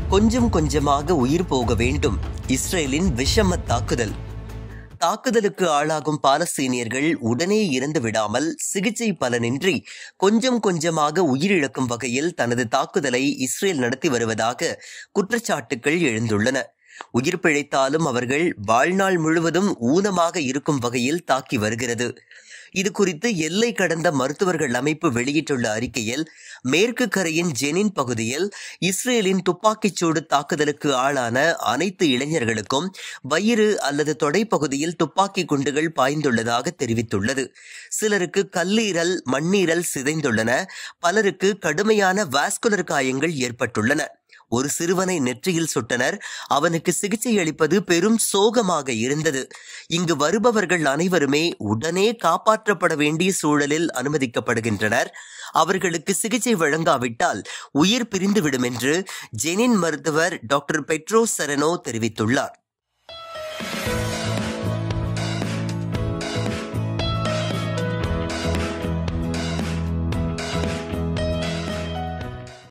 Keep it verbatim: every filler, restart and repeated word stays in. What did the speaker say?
கொஞ்சம் கொஞ்சமாக உயிர் போக வேண்டும். இஸ்ரேலின் விஷம தாக்குதல். தாக்குதலுக்கு ஆளாகும் பாலஸ்தீனியர்கள் உடனே இறந்து விடாமல் சிகிச்சை பலனின்றி கொஞ்சம் கொஞ்சமாக உயிரிழக்கும் வகையில் தனது தாக்குதலை இஸ்ரேல் நடத்தி வருவதாக குற்றச்சாட்டுகள் எழுந்துள்ளன. உயிர் பிழைத்தாலும் அவர்கள் வாழ்நாள் முழுவதும் ஊனமாக இருக்கும் வகையில் தாக்கி வருகிறது. இது குறித்து எல்லை கடந்த மருத்துவர்கள் அமைப்பு வெளியிட்டுள்ள அறிக்கையில், மேற்கு கரையின் ஜெனின் பகுதியில் இஸ்ரேலின் துப்பாக்கிச்சூடு தாக்குதலுக்கு ஆளான அனைத்து இளைஞர்களுக்கும் வயிறு அல்லது தொடை பகுதியில் துப்பாக்கி குண்டுகள் பாய்ந்துள்ளதாக தெரிவித்துள்ளது. சிலருக்கு கல்லீரல், மண்ணீரல் சிதைந்துள்ளன. பலருக்கு கடுமையான வாஸ்குலர் காயங்கள் ஏற்பட்டுள்ளன. ஒரு சிறுவனை நெற்றியில் சுட்டனர். அவனுக்கு சிகிச்சை அளிப்பது பெரும் சோகமாக இருந்தது. இங்கு வருபவர்கள் அனைவருமே உடனே காப்பாற்றப்பட வேண்டிய சூழலில் அனுமதிக்கப்படுகின்றனர். அவர்களுக்கு சிகிச்சை வழங்காவிட்டால் உயிர் பிரிந்துவிடும் என்று ஜெனின் மருத்துவர் டாக்டர் பெட்ரோ செரனோ தெரிவித்துள்ளார்.